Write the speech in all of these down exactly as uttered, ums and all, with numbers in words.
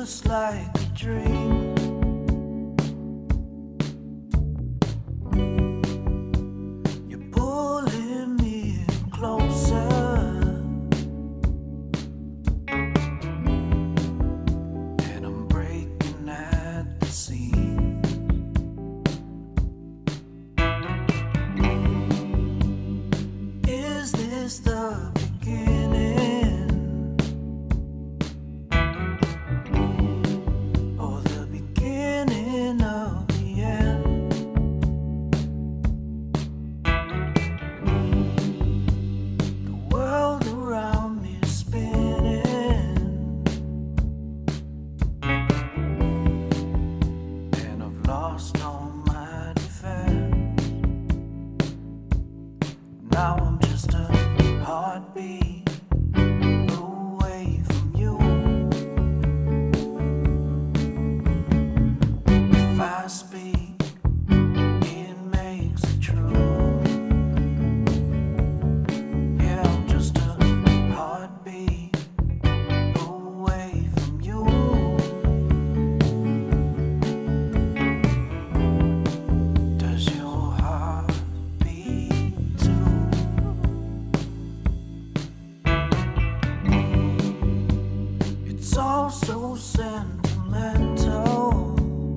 just like a dream. You're pulling me in closer, and I'm breaking at the seams. Is this the beginning? Now I'm just a heartbeat away from you. If I speak, it makes it true. Yeah, I'm just a heartbeat away from you. Does your heart beat too? It's all so sentimental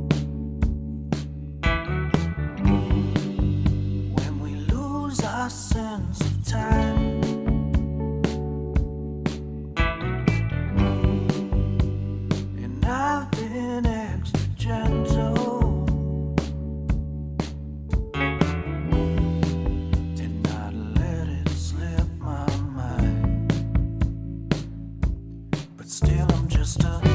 when we lose our sense of time. And I've been extra gentle, did not let it slip my mind, but still I'm just a